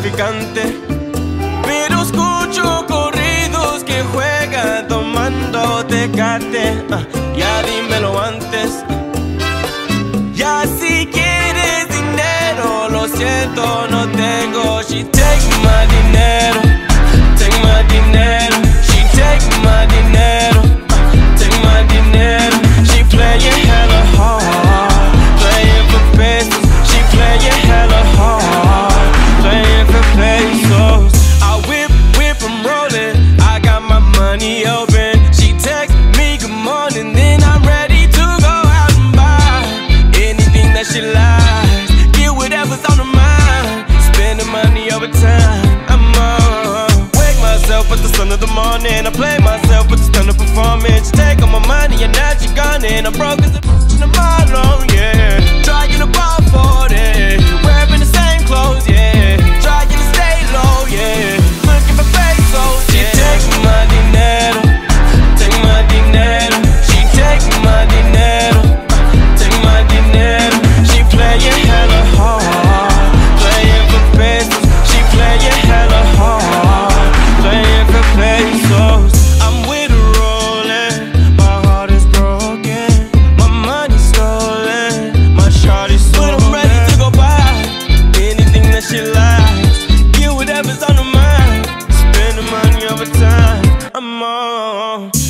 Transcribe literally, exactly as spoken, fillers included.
traficante, pero escucho corridos que juegan tomando Tecate. uh, Ya dímelo antes. Ya si quieres dinero, lo siento, no tengo. She take my dinero, take my dinero. She take my dinero, take my dinero. She playing hella hard, playing for pesos. She playing hella hard, playing for pesos. I whip, whip, I'm rolling. I got my money open. She text me good morning, then I'm ready to go out and buy anything that she likes. Get whatever's on her mind. Spending money over time. I'm on. Wake myself with the sun of the morning. I play myself with the stun of performance. Take all my money and now she gone and I'm broke as a in the mile long, yeah. Trying to ball forty, wearing the same clothes, yeah. Trying to stay low, yeah. Looking for pesos, yeah. She take my dinero, take my dinero. She take my dinero, take my dinero. She playing hella hard, playing for pesos. She playing hella hard, playing for pesos. I'm with her rolling, my heart is broken, my money's stolen, my shawty's stolen. But I'm ready to go buy anything that she likes. Get whatever's on her mind. Spend the money over time. I'm on.